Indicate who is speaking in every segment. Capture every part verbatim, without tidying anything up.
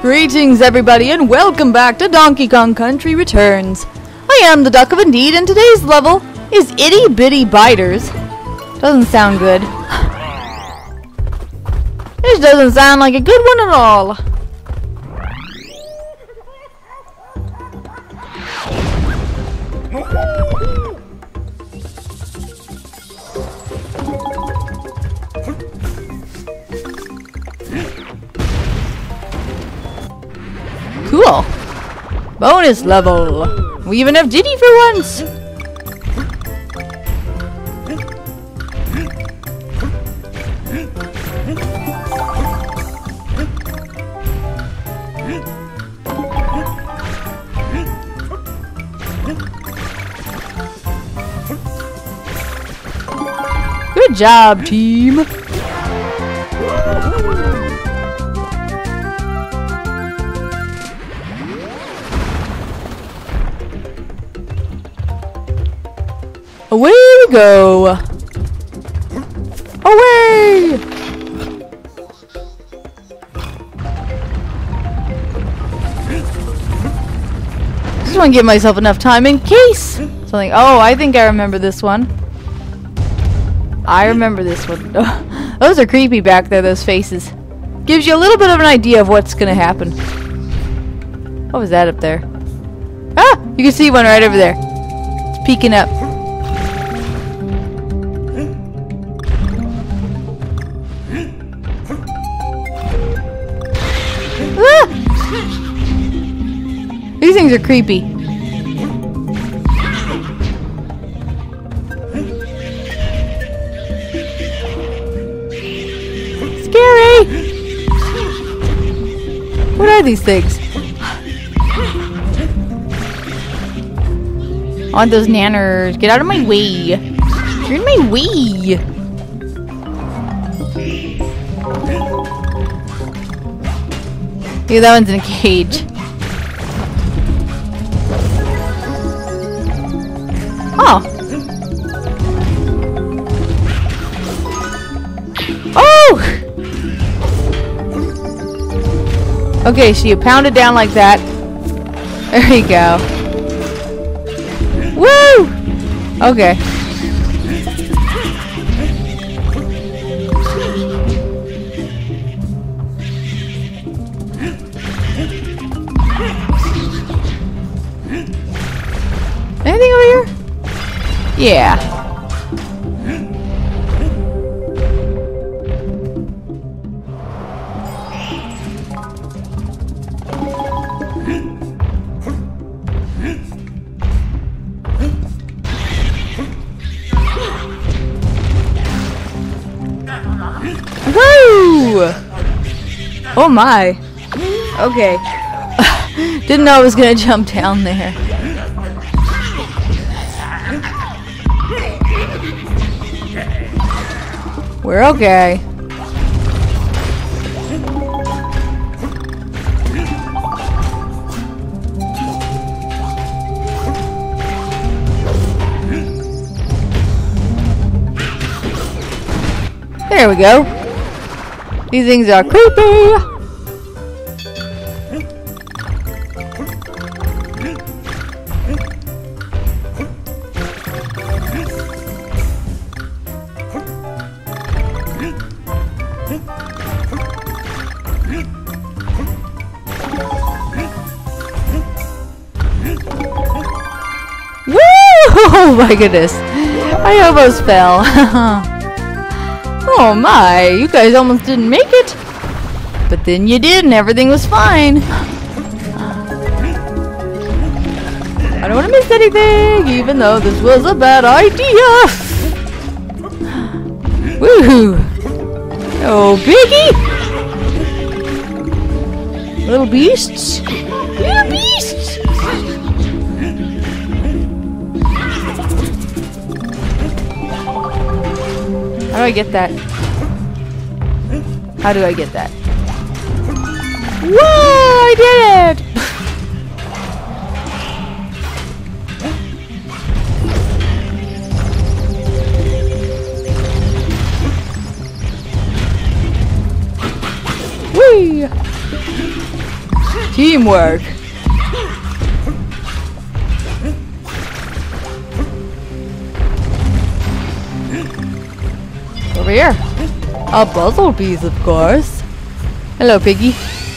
Speaker 1: Greetings everybody and welcome back to Donkey Kong Country Returns. I am the Duck of Indeed and today's level is Itty Bitty Biters. Doesn't sound good. This doesn't sound like a good one at all. Cool. Bonus level. We even have Diddy for once. Good job, team. Away we go! Away! Just want to give myself enough time in case something. Oh, I think I remember this one. I remember this one. Those are creepy back there, those faces. Gives you a little bit of an idea of what's gonna happen. What was that up there? Ah! You can see one right over there. It's peeking up. Ah! These things are creepy. Scary! What are these things? I want those nanners. Get out of my way. You're in my way. Yeah, that one's in a cage. Oh. Oh! Okay, so you pound it down like that. There you go. Woo! Okay. Anything over here? Yeah. Woo! Oh my. Okay. Didn't know I was gonna jump down there. We're okay. There we go. These things are creepy. Woo! Oh my goodness. I almost fell. Oh my, you guys almost didn't make it. But then you did and everything was fine. I don't want to miss anything, even though this was a bad idea. Woohoo! Oh, piggy! Little beasts! Little beasts! How do I get that? How do I get that? Whoa! I did it! Whee! Teamwork. Over here. A puzzle piece, of course. Hello, Piggy.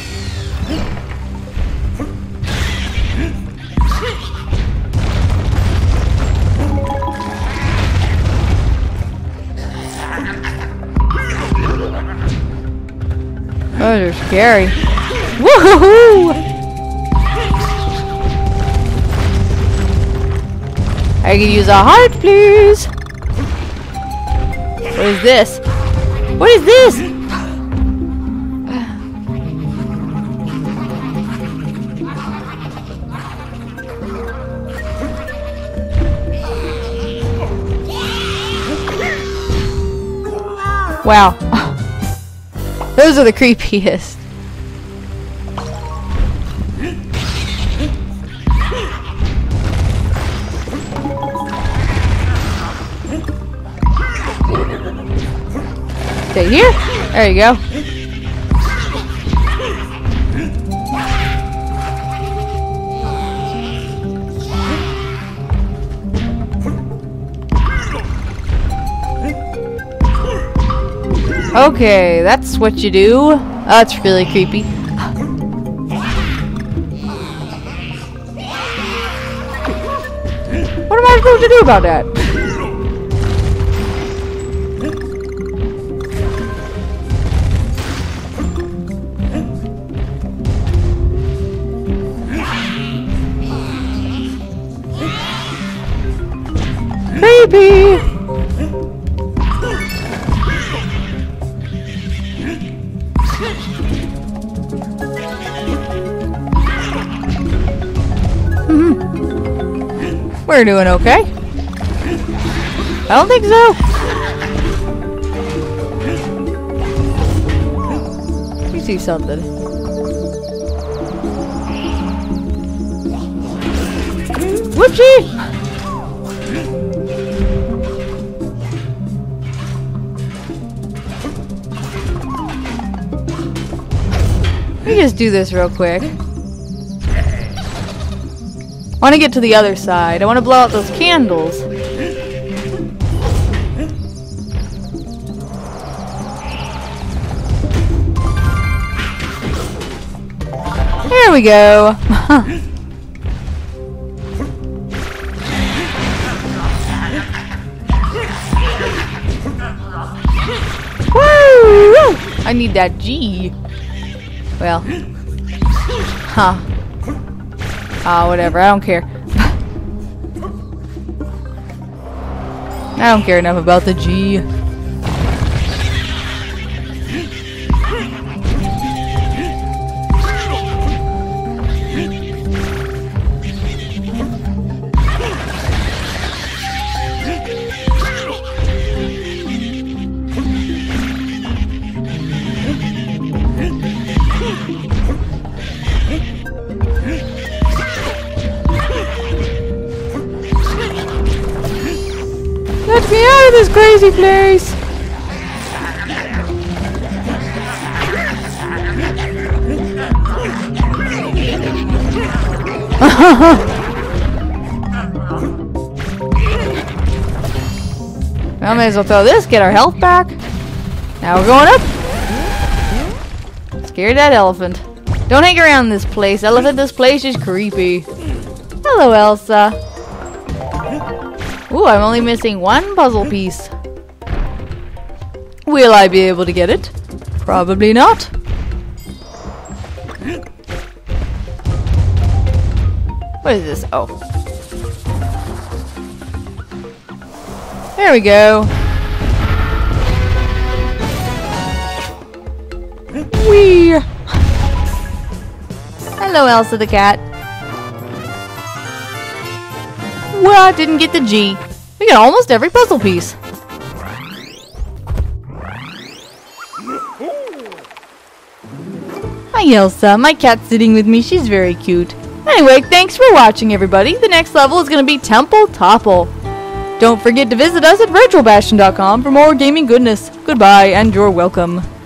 Speaker 1: Oh, they're scary. Woohoo! I can use a heart, please. What is this? What is this? Wow. Those are the creepiest. Stay here. There you go. Okay, that's what you do. Oh, that's really creepy. What am I supposed to do about that? Creepy! We're doing okay. I don't think so. Let me see something. Whoopsie! Let me just do this real quick. I want to get to the other side. I want to blow out those candles. There we go. Woo! I need that G. Well. Huh. Ah, uh, whatever. I don't care. I don't care enough about the G. Let me out of this crazy place! I may as well throw this, get our health back. Now we're going up. Scared that elephant. Don't hang around this place. Elephant, this place is creepy. Hello, Elsa. Ooh, I'm only missing one puzzle piece. Will I be able to get it? Probably not. What is this? Oh. There we go. Whee! Hello, Elsa the cat. Well, I didn't get the G. We got almost every puzzle piece. Hi, Elsa. My cat's sitting with me. She's very cute. Anyway, thanks for watching, everybody. The next level is going to be Temple Topple. Don't forget to visit us at virtual bastion dot com for more gaming goodness. Goodbye, and you're welcome.